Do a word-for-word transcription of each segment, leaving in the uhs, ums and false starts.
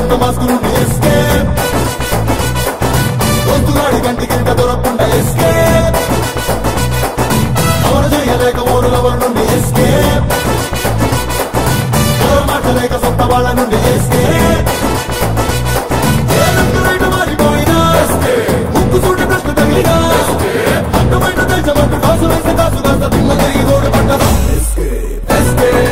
కొత్త మాస్క్ నుండి ఎస్కేప్ దోస్తుగాడి కంటికి ఇంట దొరకకుండా ఎస్కేప్ ఎవరు చేయలేక ఓరు లవర్ నుండి ఎస్కేప్ ఎవరు మాట్లాడలేక సొంత వాళ్ళ నుండి ఎస్కేప్ ఏదంతా మారిపోయినా ముక్కు చూడ ప్రశ్న తగిలినా అడ్డమైన తెచ్చబట్టు కాసు వేసి కాసు కాస్త దిమ్మ తిరిగి ఓడి పడ్డదా escape escape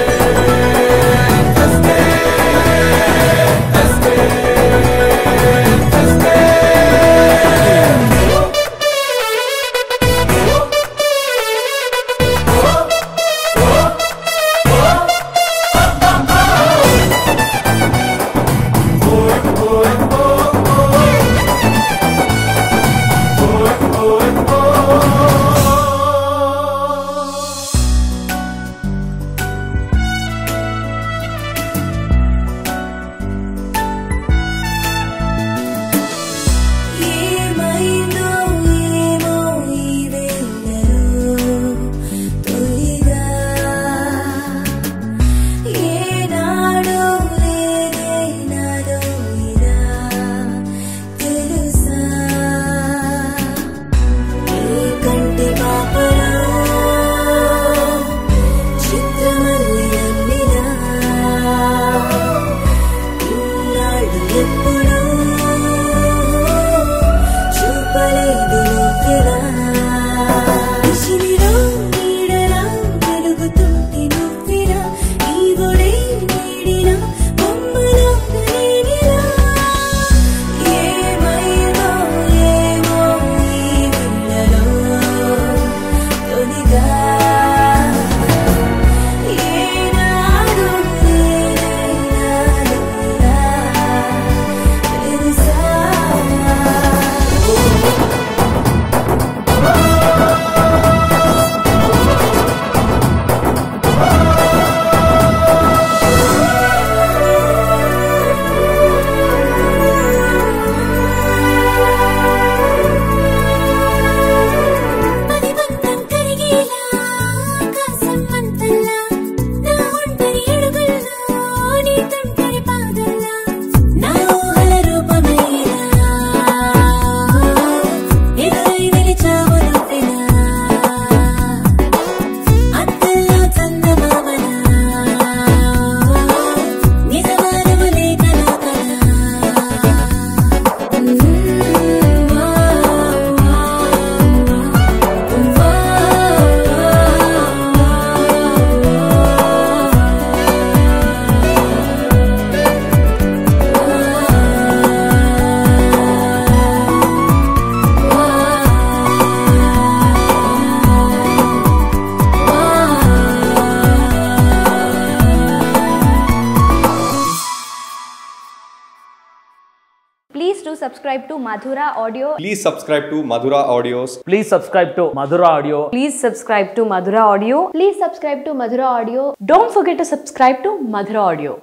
Please do subscribe to Madhura Audio. Please subscribe to Madhura Audios. Please subscribe to Madhura Audio. Please subscribe to Madhura Audio. Please subscribe to Madhura Audio. Don't forget to subscribe to Madhura Audio.